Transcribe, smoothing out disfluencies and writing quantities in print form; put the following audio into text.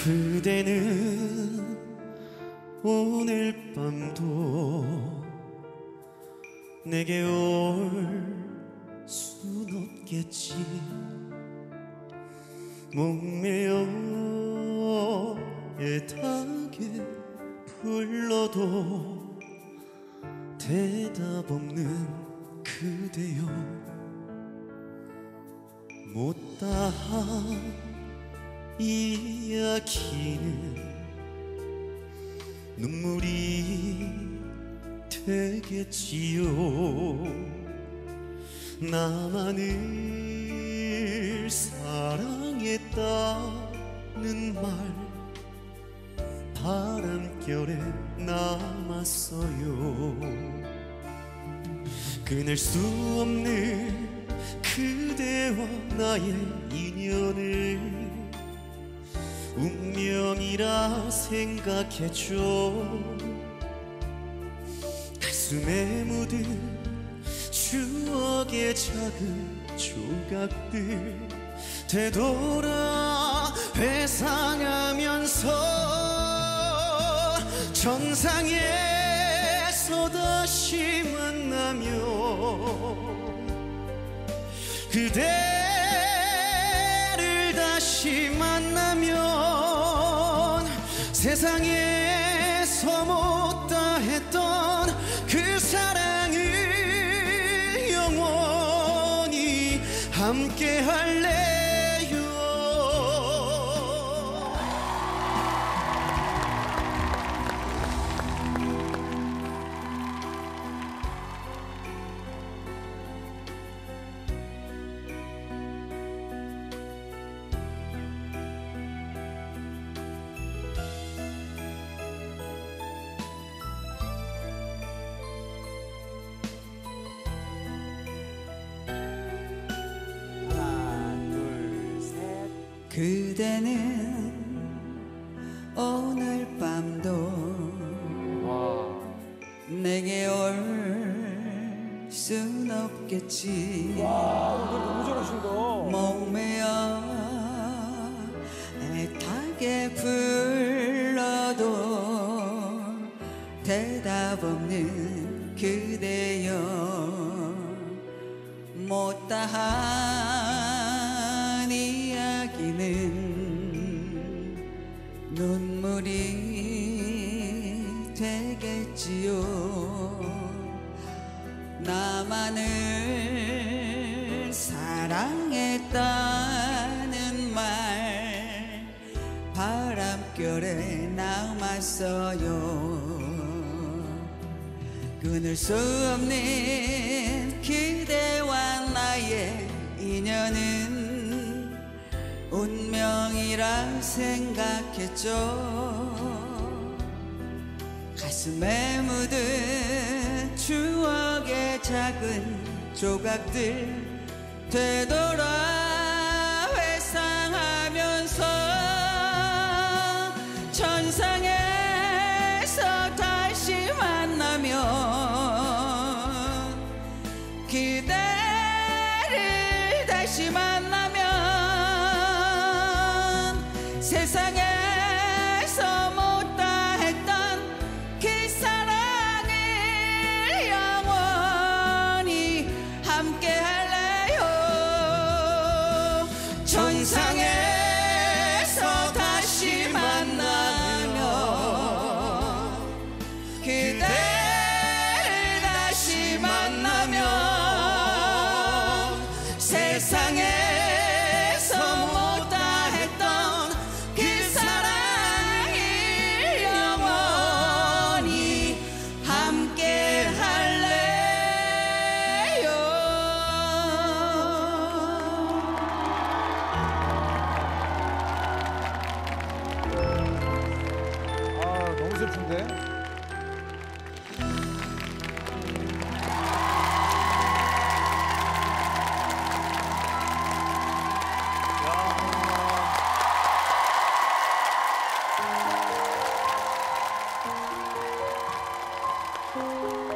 그대는 오늘 밤도 내게 올 순 없겠지. 목매어 애타게 불러도 대답 없는 그대여. 못다한 이야기는 눈물이 되겠지요. 나만을 사랑했다는 말 바람결에 남았어요. 끊을 수 없는 그대와 나의 인연을 운명이라 생각했죠. 가슴에 묻은 추억의 작은 조각들 되돌아 회상하면서 천상에서 다시 만나면 그대를 다시 만나면 세상에서 못다 했던 그 사랑을 영원히 함께 할래요. 그대는 오늘 밤도 내게 올 순 없겠지. 너무 잘하신다. 목매어 애타게 불러도 대답 없는 그대여. 못다한 이야기는 눈물이 되겠지요. 나만을 사랑했다는 말 바람결에 남았어요. 끊을 수 없는 그대와 나의 인연은 운명이라 생각했죠. 가슴에 묻은 추억의 작은 조각들 되돌아 회상하면서 천상에서 다시 만나면 그대를 다시 만나면 세상에서 못다 했던 그 사랑을 영원히 함께 할래요. 천상에서 다시 만나면 그대를 다시 만나면 세상에서 못다 했던 그 사랑을 영원히 함께 할래요. 아, 너무 슬픈데? 야.